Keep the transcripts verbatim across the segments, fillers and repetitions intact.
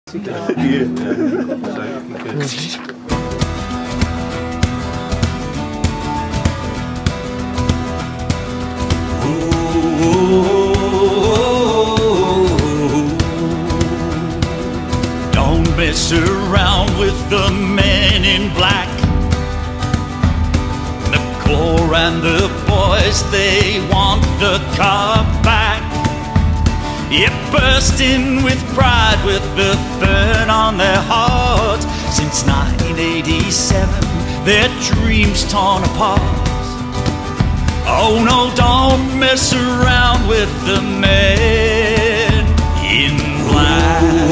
Yeah, yeah. So you can get... Don't mess around with the men in black. The Corps and the boys, they want the car back. You're bursting with pride with the burn on their hearts. Since nineteen eighty-seven, their dreams torn apart. Oh no, don't mess around with the men in black.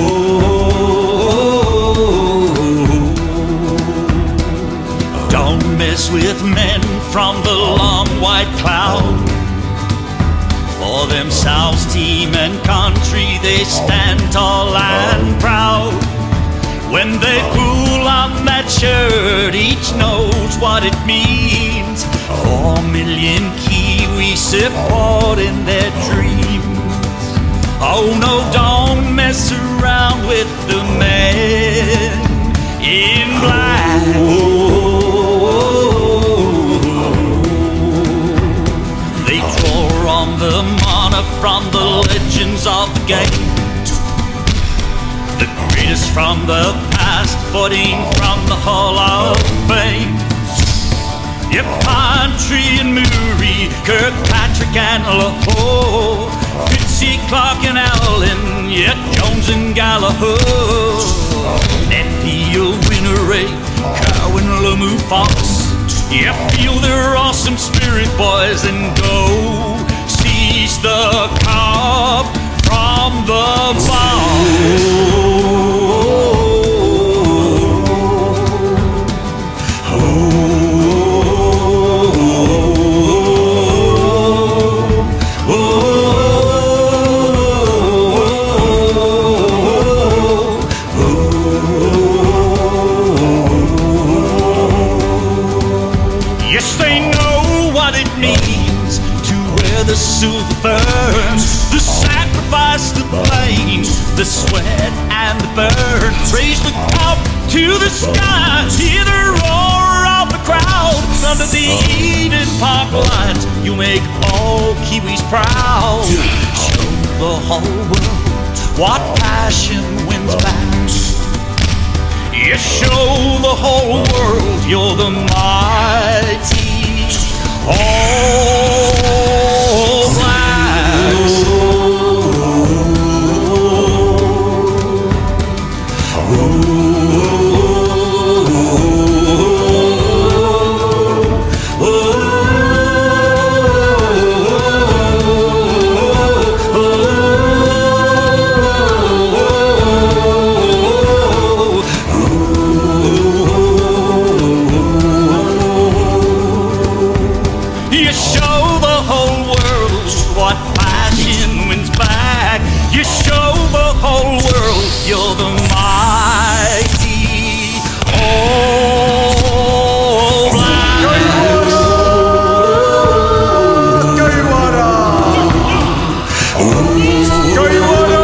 Don't mess with men from the long white cloud. For themselves, team and country, they stand tall and proud. When they pull on that shirt, each knows what it means. Four million Kiwis supporting their dreams. Oh no, don't mess around with the men in black. They draw on the mana from the legends of the game. The greatest from the past, fourteen from the Hall of Fame. Yep, Country and Murray, Kirkpatrick and Lahore, Fitzy, Clark and Allen, yep, Jones and Gallagher, Nephew, Winneray, Cowan, Lamu, Fox. Yep, feel their awesome spirit, boys, and go seize the cup from the bomb. Yes, they know what it means to wear the silver ferns, the sacrifice, the pain, the sweat and the burn. Raise the cup to the sky, hear the roar of the crowd. Under the Eden Park lights, you make all Kiwis proud. Show the whole world what passion wins back. You show the whole world you're the mighty All Blacks. You show the whole world what passion wins back. You show the whole world you're the mighty All Blacks. Kaiwara! Kaiwara!